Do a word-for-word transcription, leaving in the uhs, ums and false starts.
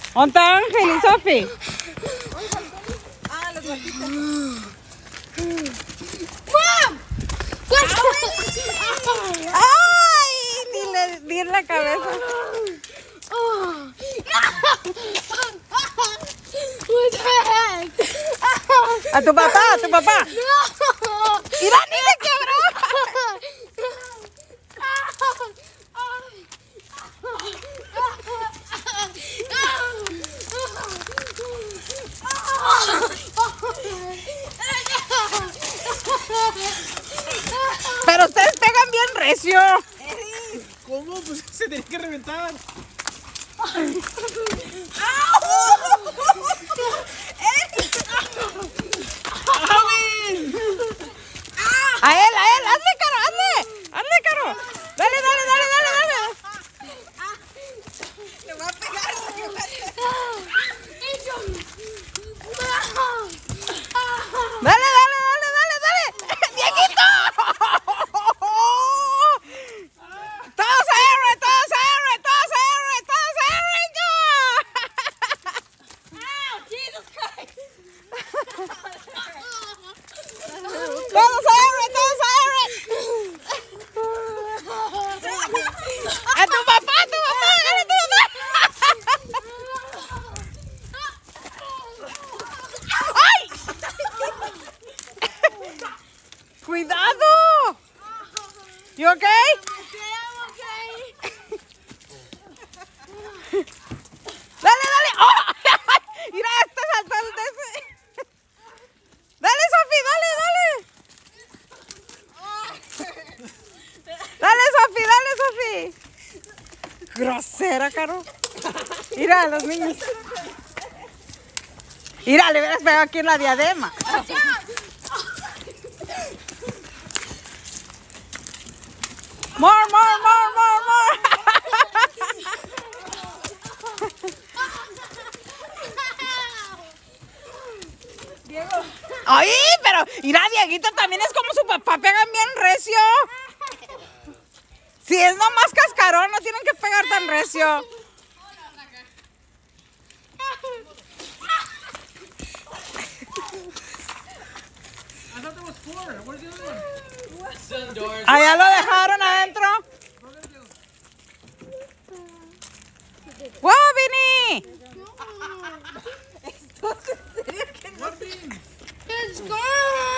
¿Dónde está Ángel y Sofi? Ah, los gatitos. ¡Mam! ¡Ay! Ni le di en la cabeza. What the heck? A tu papá, a tu papá. ¡Mira, ni se quebró! Pero ustedes pegan bien recio. ¿Cómo? Pues se tenía que reventar. A él, a él, hazle, Caro, hazle. Hazle, Caro. Dale, dale, dale, dale, dale. Le voy a pegar. Le voy a pegar. Dale, dale, dale, dale, dale. ¡Viejito! ¡Todos a Henry, todos a Henry, todos a Henry, todos a Henry, ya! Jesus Christ! ¡Todos a Henry, todos a Henry! ¡A tu papá, a tu papá! ¡Dale a tu papá! ¡Ay! ¡Cuidado! ¿You okay? Dale, dale. ¡Oh! Mira, este saltó el de ese. Dale, Sofi, dale, dale. Dale, Sofi, dale, Sofi. Grosera, Caro. Mira, los niños. Mira, le hubieras pegado aquí en la diadema. More, more, more, more, more. Ay, pero mira, Dieguito también es como su papá, pegan bien recio. Si es nomás cascarón, no tienen que pegar tan recio. I thought there was four. Where's the other one? Still indoors. Allá lo dejaron adentro. ¡Wow, Vini! What bean? It's gone!